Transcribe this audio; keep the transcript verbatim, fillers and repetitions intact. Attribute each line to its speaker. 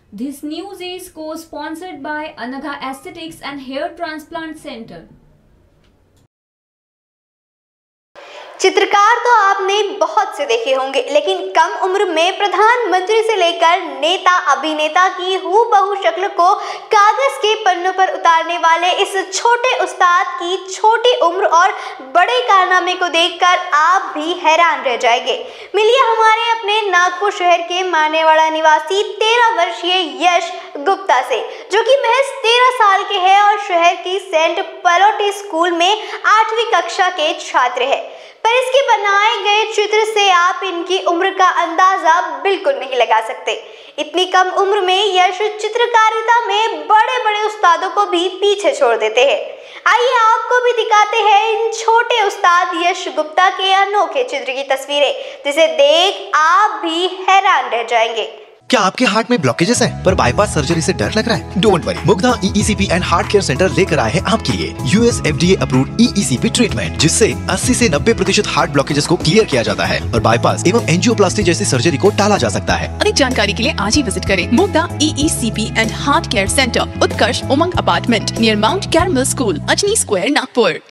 Speaker 1: This news is co-sponsored by Anagha Aesthetics and Hair Transplant Center.
Speaker 2: चित्रकार तो आपने बहुत से देखे होंगे, लेकिन कम उम्र में प्रधानमंत्री से लेकर नेता अभिनेता की हूबहू शक्ल को कागज के पन्नों पर उतारने वाले इस छोटे उस्ताद की छोटी उम्र और बड़े कारनामे को देखकर आप भी हैरान रह जाएंगे। मिलिए हमारे अपने नागपुर शहर के मानेवाड़ा निवासी तेरह वर्षीय यश गुप्ता से, जो कि महज तेरह साल के हैं और शहर की सेंट पलोटी स्कूल में आठवीं कक्षा के छात्र है। पर इसके बनाए गए चित्र से आप इनकी उम्र का अंदाजा बिल्कुल नहीं लगा सकते। इतनी कम उम्र में यश चित्रकारिता में बड़े बड़े उस्तादों को भी पीछे छोड़ देते हैं। आइए आपको भी दिखाते हैं इन छोटे उस्ताद यश गुप्ता के अनोखे चित्र की तस्वीरें, जिसे देख आप भी हैरान रह जाएंगे।
Speaker 3: क्या आपके हार्ट में ब्लॉकेजेस है पर बाईपास सर्जरी से डर लग रहा है? Don't worry, Mugdha E E C P and heart care centre लेकर आए हैं आपके लिए US F D A approved E E C P treatment, जिससे अस्सी से नब्बे प्रतिशत हार्ट ब्लॉकेजेस को क्लियर किया जाता है और बाईपास एवं एंजियोप्लास्टी जैसी सर्जरी को टाला जा सकता है।
Speaker 4: अधिक जानकारी के लिए आज ही विजिट करें Mugdha E E C P and heart care centre, Utkarsh Umang apartment near Mount Carmel school, Ajni square, Nagpur.